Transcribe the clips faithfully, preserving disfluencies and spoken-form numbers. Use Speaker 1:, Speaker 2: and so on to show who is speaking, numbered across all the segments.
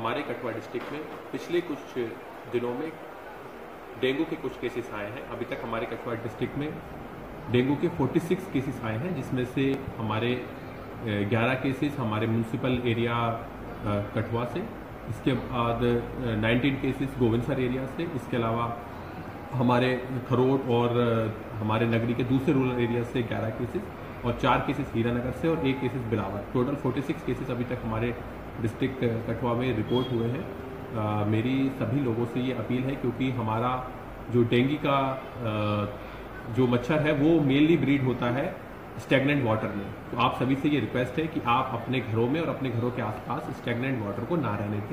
Speaker 1: हमारे कठुआ डिस्ट्रिक्ट में पिछले कुछ दिनों में डेंगू के कुछ केसेस आए हैं। अभी तक हमारे कठुआ डिस्ट्रिक्ट में डेंगू के छियालीस केसेस आए हैं, जिसमें से हमारे ग्यारह केसेस हमारे म्यूनसिपल एरिया कठुआ से, इसके बाद उन्नीस केसेस गोविंदसर एरिया से, इसके अलावा हमारे खरोट और हमारे नगरी के दूसरे रूरल एरिया से ग्यारह केसेस और चार केसेस हीरानगर से और एक केसेस बिलावर। टोटल छियालीस केसेस अभी तक हमारे डिस्ट्रिक्ट कठुआ में रिपोर्ट हुए हैं। आ, मेरी सभी लोगों से ये अपील है, क्योंकि हमारा जो डेंगू का आ, जो मच्छर है वो मेनली ब्रीड होता है स्टैग्नेंट वाटर में। तो आप सभी से ये रिक्वेस्ट है कि आप अपने घरों में और अपने घरों के आसपास स्टैग्नेंट वाटर को ना रहने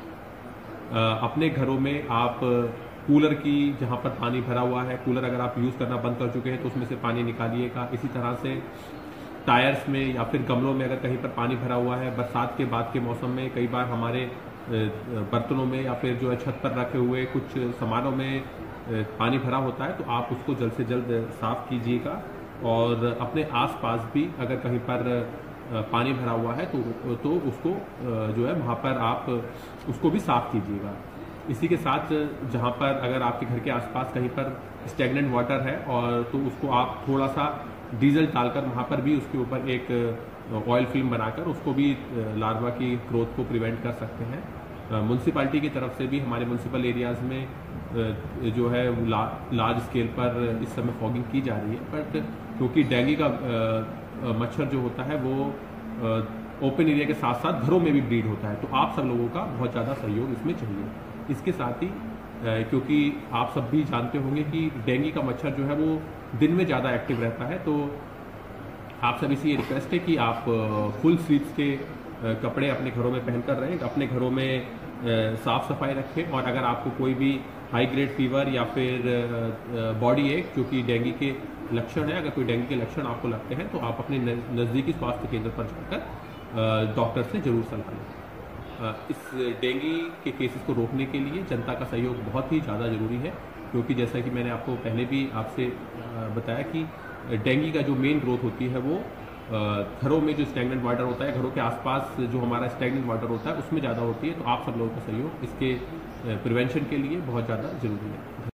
Speaker 1: दें। अपने घरों में आप कूलर की, जहाँ पर पानी भरा हुआ है, कूलर अगर आप यूज़ करना बंद कर चुके हैं तो उसमें से पानी निकालिएगा। इसी तरह से टायर्स में या फिर गमलों में अगर कहीं पर पानी भरा हुआ है, बरसात के बाद के मौसम में कई बार हमारे बर्तनों में या फिर जो है छत पर रखे हुए कुछ सामानों में पानी भरा होता है, तो आप उसको जल्द से जल्द साफ़ कीजिएगा। और अपने आसपास भी अगर कहीं पर पानी भरा हुआ है तो तो उसको जो है वहाँ पर आप उसको भी साफ़ कीजिएगा। इसी के साथ जहाँ पर अगर आपके घर के आसपास कहीं पर स्टैग्नेंट वाटर है और तो उसको आप थोड़ा सा डीजल डालकर वहाँ पर भी उसके ऊपर एक ऑयल फिल्म बनाकर उसको भी लार्वा की ग्रोथ को प्रिवेंट कर सकते हैं। म्यूनसिपालिटी की तरफ से भी हमारे म्यूनसिपल एरियाज़ में जो है ला, लार्ज स्केल पर इस समय फॉगिंग की जा रही है, बट क्योंकि डेंगू का मच्छर जो होता है वो ओपन एरिया के साथ साथ घरों में भी ब्रीड होता है, तो आप सब लोगों का बहुत ज़्यादा सहयोग इसमें चाहिए। इसके साथ ही क्योंकि आप सब भी जानते होंगे कि डेंगू का मच्छर जो है वो दिन में ज़्यादा एक्टिव रहता है, तो आप सभी से ये रिक्वेस्ट है कि आप फुल स्लीव्स के कपड़े अपने घरों में पहनकर रहें, अपने घरों में साफ़ सफाई रखें। और अगर आपको कोई भी हाई ग्रेड फीवर या फिर बॉडी एक जो कि डेंगू के लक्षण है, अगर कोई डेंगू के लक्षण आपको लगते हैं तो आप अपने नज़दीकी स्वास्थ्य केंद्र पर जाकर डॉक्टर से ज़रूर सलाह लें। इस डेंगू के केसेस को रोकने के लिए जनता का सहयोग बहुत ही ज़्यादा ज़रूरी है, क्योंकि जैसा कि मैंने आपको पहले भी आपसे बताया कि डेंगू का जो मेन ग्रोथ होती है वो घरों में जो स्टैग्नेंट वाटर होता है, घरों के आसपास जो हमारा स्टैग्नेंट वाटर होता है उसमें ज़्यादा होती है। तो आप सब लोगों का सहयोग इसके प्रिवेंशन के लिए बहुत ज़्यादा ज़रूरी है।